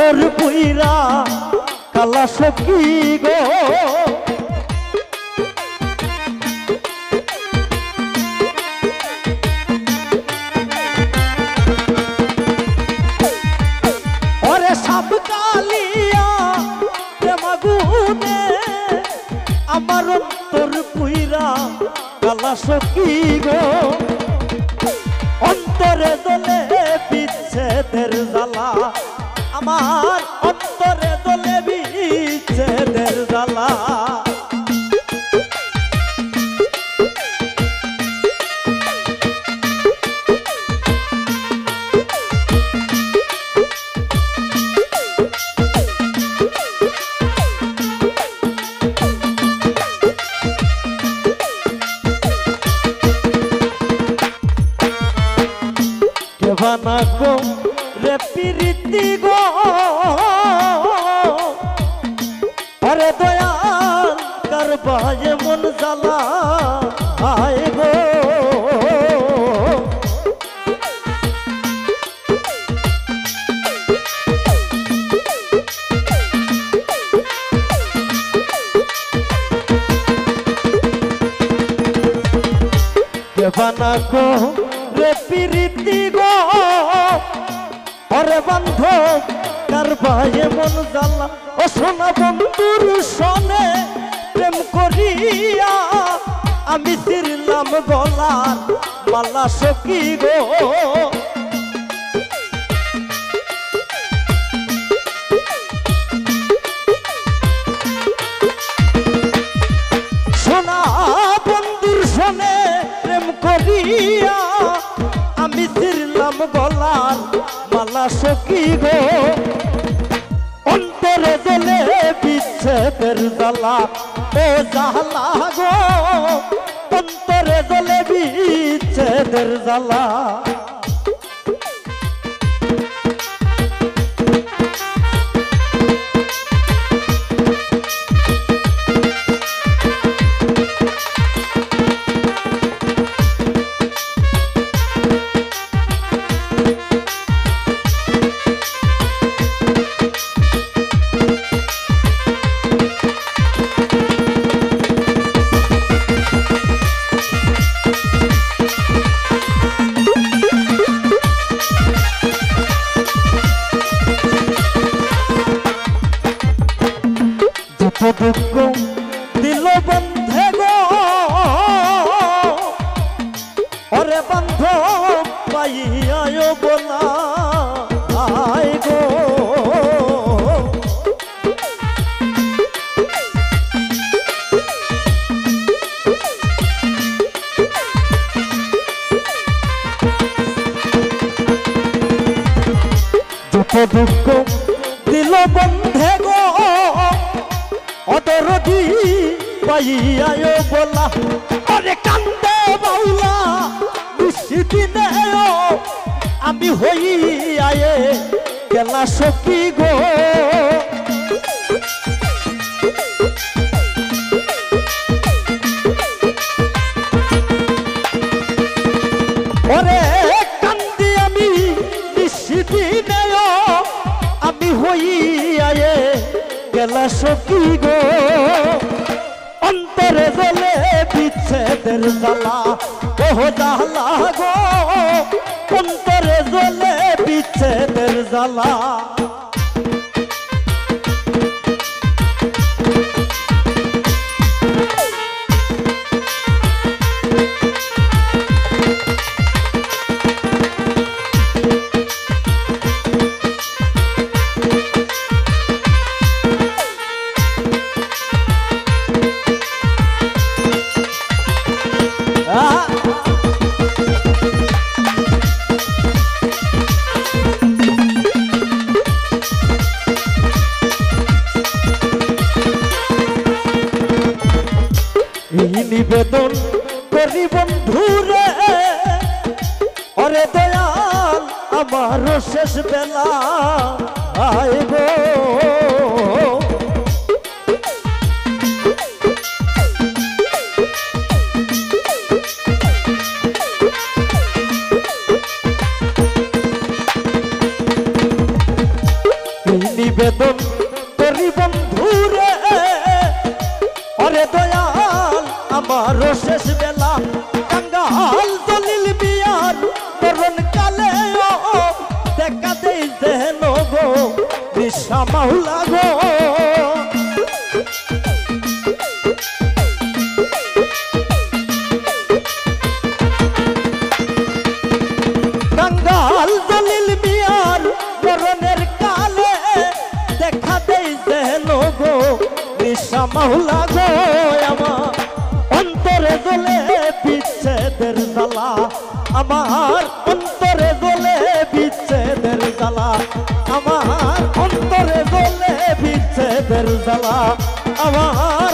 অন্তর পুইরা কালা সখী গো ওরে সব কালিয়া প্রেমাগুনে আমার অন্তর পুইরা কালা সখী গো অন্তরে দলে বিচ্ছেদের জ্বালা আমার অন্তরে দলে বিচ্ছেদের জ্বালা কেবানা গো রে পিরিতি গো আরে দয়াল করবায় মন জ্বালা আয় গো কেবানা গো রে পিরিতি গো ওরে বান্ধব কারবায় মন জ্বালা ও সোনা বন্ধুর সনে প্রেম করিয়া আমি ছিড়লাম গলার মালা সখী গো সোনা বন্ধুর সনে প্রেম করিয়া আমি ছিড়লাম গলার মালা সখী গো অন্তরে জ্বলে বিচ্ছেদের জ্বালা ও জ্বালা গো অন্তরে জ্বলে বিচ্ছেদের জ্বালা দুঃখ দিল বন্ধে গো ওরে বন্ধ পাইয়ায় বলা আয় গো দুঃখ দিল বন্ধে গো অদরদি পাইয়ায় বলা আরে কান্দে বাউলা নিশিদিনে আমি হইয়ায়ে গেলা সখী গো ওরে কান্দি আমি নিশিদিনে আমি হইয়ায়ে গেলা সখী গো অন্তরে জ্বলে বিচ্ছেদের জ্বালা ও জ্বালা গো অন্তরে জ্বলে বিচ্ছেদের জ্বালা নিবেদন করি বন্ধুরে ওরে দয়াল আমার শেষ বেলা আয় গো নিবেদন করি বন্ধুরে ওরে দয়াল আমার শেষ বেলা কাঙ্গাল দলিল বিয়ার মরণ কালে দেখা দেই যেন গো বিশ্বা মাওলা গো কাঙ্গাল দলিল বিয়ার মরণের কালে দেখা দেই যেন গো বিশ্বা মাওলা গো আমার অন্তরে জ্বলে বিচ্ছেদের জ্বালা আমার অন্তরে জ্বলে বিচ্ছেদের জ্বালা আমার অন্তরে জ্বলে বিচ্ছেদের জ্বালা আমার